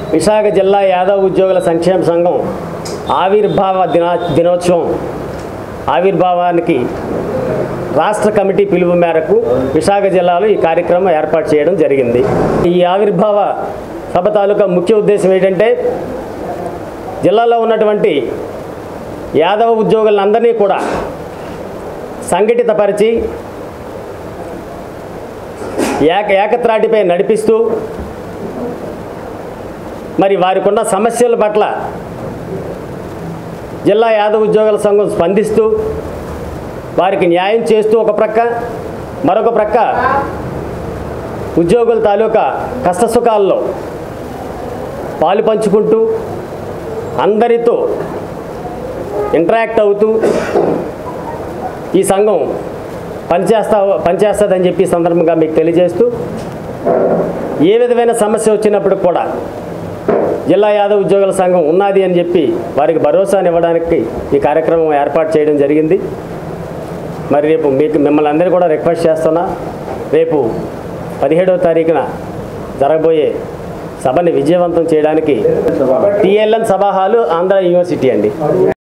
విశాఖ జిల్లా యాదవ్ ఉద్యోగుల సంక్షేమ సంఘం దినోత్సవం ఆవిర్భావానికి రాష్ట్ర కమిటీ పిలుపు మేరకు విశాఖ జిల్లాలో ఈ కార్యక్రమం ఏర్పాటు చేయడం జరిగింది. ఈ ఆవిర్భావ సభ తాలూకా ముఖ్య ఉద్దేశం ఏంటంటే జిల్లాలో ఉన్నటువంటి యాదవ ఉద్యోగులందరినీ కూడా సంఘటితపరిచి ఏకత్రాటిపై నడిపిస్తూ మరి వారికి ఉన్న సమస్యల పట్ల జిల్లా యాదవ ఉద్యోగుల సంఘం స్పందిస్తూ వారికి న్యాయం చేస్తూ ఒక ప్రక్క, మరొక ప్రక్క ఉద్యోగుల తాలూకా కష్టసుఖాల్లో పాలు పంచుకుంటూ అందరితో ఇంటరాక్ట్ అవుతూ ఈ సంఘం పనిచేస్తుందని చెప్పి సందర్భంగా మీకు తెలియజేస్తూ ఏ విధమైన సమస్య వచ్చినప్పుడు కూడా జిల్లా యాదవ్ ఉద్యోగుల సంఘం ఉన్నది అని చెప్పి వారికి భరోసానివ్వడానికి ఈ కార్యక్రమం ఏర్పాటు చేయడం జరిగింది. మరి రేపు మిమ్మల్ని అందరూ కూడా రిక్వెస్ట్ చేస్తున్నా, రేపు 17వ తారీఖున జరగబోయే సభని విజయవంతం చేయడానికి TLN సభా హాలు ఆంధ్ర యూనివర్సిటీ అండి.